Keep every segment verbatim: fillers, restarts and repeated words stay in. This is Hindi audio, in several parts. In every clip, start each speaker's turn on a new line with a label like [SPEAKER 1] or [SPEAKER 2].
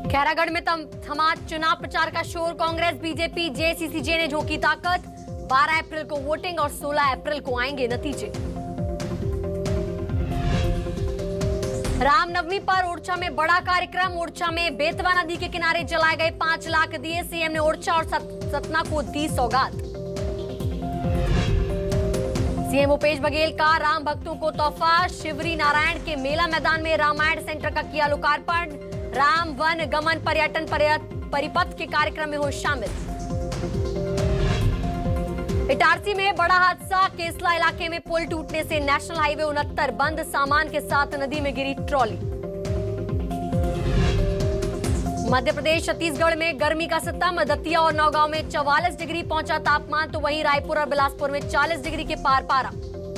[SPEAKER 1] खैरागढ़ में थमा चुनाव प्रचार का शोर। कांग्रेस, बीजेपी, जेसीसीजे ने झोंकी ताकत। बारह अप्रैल को वोटिंग और सोलह अप्रैल को आएंगे नतीजे। रामनवमी पर ओरछा में बड़ा कार्यक्रम। ओरछा में बेतवा नदी के किनारे जलाए गए पांच लाख दिए। सीएम ने ओरछा और सतना को दी सौगात। सीएम भूपेश बघेल का राम भक्तों को तोहफा। शिवरी नारायण के मेला मैदान में रामायण सेंटर का किया लोकार्पण। राम वन गमन पर्यटन परिपथ के कार्यक्रम में हो शामिल। इटारसी में बड़ा हादसा। केसला इलाके में पुल टूटने से नेशनल हाईवे उनहत्तर बंद। सामान के साथ नदी में गिरी ट्रॉली। मध्य प्रदेश, छत्तीसगढ़ में गर्मी का सितम। दतिया और नौगांव में चौवालीस डिग्री पहुंचा तापमान, तो वहीं रायपुर और बिलासपुर में चालीस डिग्री के पार पारा।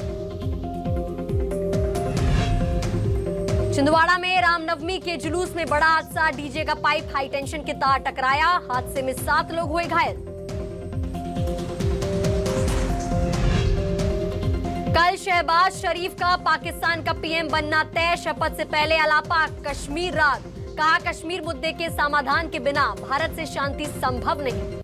[SPEAKER 1] छिंदवाड़ा में रामनवमी के जुलूस में बड़ा हादसा। डीजे का पाइप हाई टेंशन के तार टकराया। हादसे में सात लोग हुए घायल। कल शहबाज शरीफ का पाकिस्तान का पीएम बनना तय। शपथ से पहले अलापा कश्मीर राग। कहा, कश्मीर मुद्दे के समाधान के बिना भारत से शांति संभव नहीं।